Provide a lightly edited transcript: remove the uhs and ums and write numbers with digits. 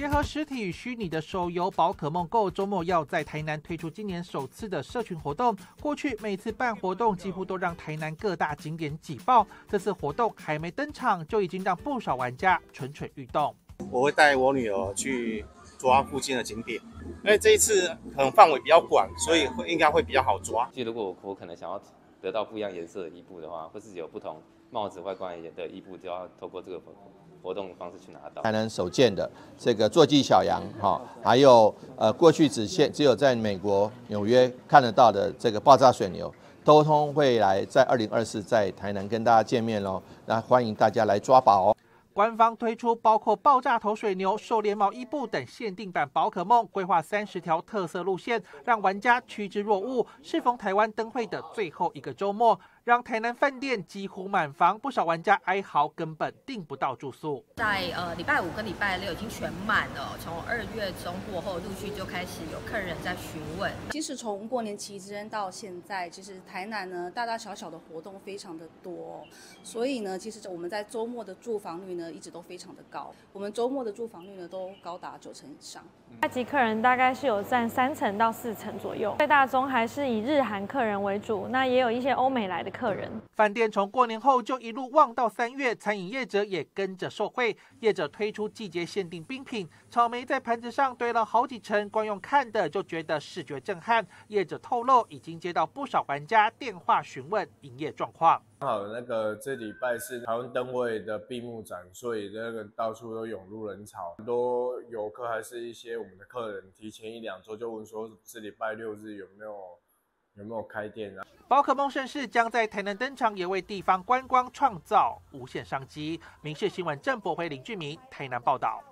结合实体与虚拟的手游宝可梦 Go， 周末要在台南推出今年首次的社群活动。过去每次办活动几乎都让台南各大景点挤爆，这次活动还没登场，就已经让不少玩家蠢蠢欲动。 我会带我女儿去抓附近的景点，因为这一次可能范围比较广，所以应该会比较好抓。 如果我可能想要得到不一样颜色的伊布的话，或是有不同帽子外观的伊布，就要透过这个活动的方式去拿到。 台南首见的这个坐骑小羊，还有过去只有在美国纽约看得到的这个爆炸水牛，都通会来在2024在台南跟大家见面喽。那欢迎大家来抓宝哦。 官方推出包括爆炸头水牛、狩猎猫伊布等限定版宝可梦，规划30条特色路线，让玩家趋之若鹜。适逢台湾灯会的最后一个周末，让台南饭店几乎满房，不少玩家哀嚎根本订不到住宿。 在礼拜5跟礼拜6已经全满了，从2月中过后，陆续就开始有客人在询问。 其实从过年期间到现在，其实台南呢大大小小的活动非常的多，所以呢，其实我们在周末的住房率呢一直都非常的高，我们周末的住房率呢都高达90%以上。 加级客人大概是有占3成到4成左右，最大宗还是以日韩客人为主，那也有一些欧美来的客人。 饭店从过年后就一路旺到3月，餐饮业者也跟着受惠，业者推出季节限定冰品，草莓在盘子上堆了好几层，光用看的就觉得视觉震撼。业者透露，已经接到不少玩家电话询问营业状况。 刚好这礼拜是台湾灯会的闭幕展，所以到处都涌入人潮，很多游客还是一些我们的客人提前1-2周就问说，这礼拜6日有没有开店啊？ 宝可梦盛世将在台南登场，也为地方观光创造无限商机。民视新闻郑博辉、林俊明台南报道。